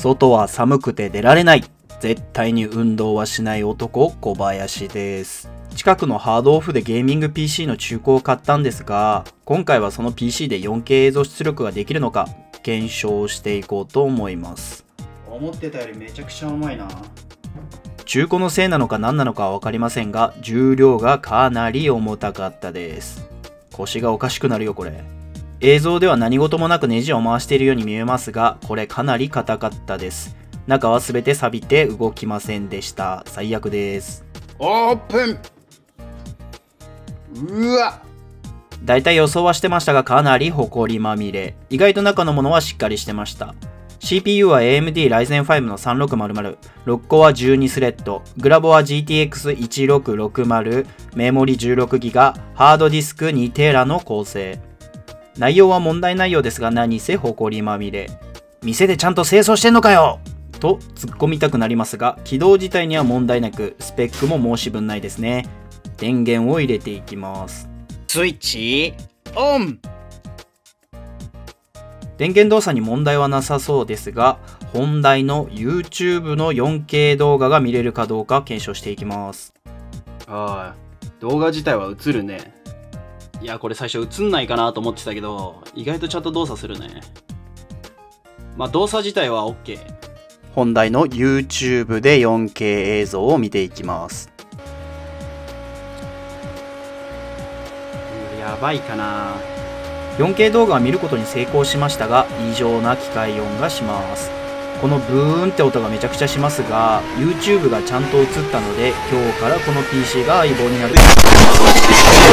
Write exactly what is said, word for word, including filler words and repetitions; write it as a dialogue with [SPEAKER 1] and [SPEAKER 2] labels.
[SPEAKER 1] 外は寒くて出られない。絶対に運動はしない男、小林です。近くのハードオフでゲーミング ピーシー の中古を買ったんですが、今回はその ピーシー で よんケー 映像出力ができるのか検証していこうと思います。
[SPEAKER 2] 思ってたよりめちゃくちゃ重いな。
[SPEAKER 1] 中古のせいなのか何なのかは分かりませんが、重量がかなり重たかったです。腰がおかしくなるよこれ。映像では何事もなくネジを回しているように見えますが、これかなり硬かったです。中は全て錆びて動きませんでした。最悪です。
[SPEAKER 2] オープン。うわ、
[SPEAKER 1] だいたい予想はしてましたが、かなりホコリまみれ。意外と中のものはしっかりしてました。シーピーユー は エーエムディー ライゼンファイブ のさんろくまるまる、ろっコアじゅうにスレッド、グラボは ジーティーエックスいちろくろくまる、メモリ じゅうろくギガ、ハードディスクにテラの構成。内容は問題ないようですが、何せホコリまみれ。店でちゃんと清掃してんのかよと突っ込みたくなりますが、起動自体には問題なく、スペックも申し分ないですね。電源を入れていきます。
[SPEAKER 2] スイッチオン。
[SPEAKER 1] 電源動作に問題はなさそうですが、本題の YouTube の よんケー 動画が見れるかどうか検証していきます。
[SPEAKER 2] ああ、動画自体は映るね。いや、これ最初映んないかなと思ってたけど、意外とちゃんと動作するね。まあ動作自体は OK。
[SPEAKER 1] 本題の YouTube で よんケー 映像を見ていきます。
[SPEAKER 2] やばいかな。
[SPEAKER 1] よんケー 動画は見ることに成功しましたが、異常な機械音がします。このブーンって音がめちゃくちゃしますが、 YouTube がちゃんと映ったので、今日からこの ピーシー が相棒になる。